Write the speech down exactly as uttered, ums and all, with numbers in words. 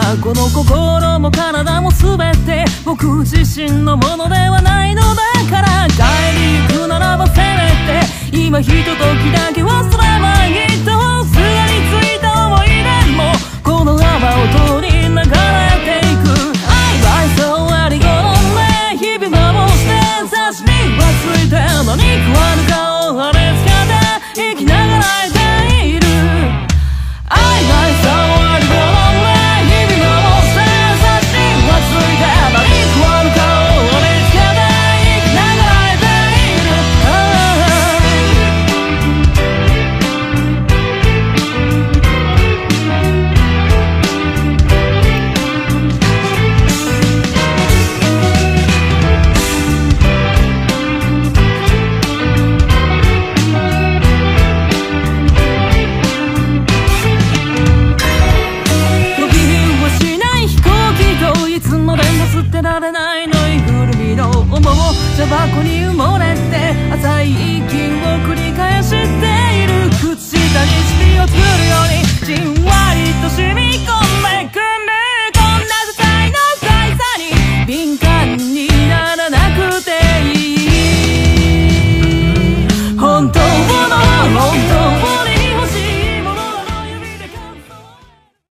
はこの心も体も全て僕自身のものではないのだから、帰り行くならばせめて今ひとときだけ忘ればいいと、すがりついた思い出もこの泡を通り流れていく。愛はそうありごろね、日々守して差しにはついて何食わぬかを貼り付けて生きながらいている。愛はそうありごろね、日々守して差しにはついて何食わぬかを貼り付けて生きながらいている。いつまでも捨てられないぬいぐるみの重も茶箱に埋もれて浅い息を繰り返している。口下にシピを作るようにじんわりと染み込んでくる。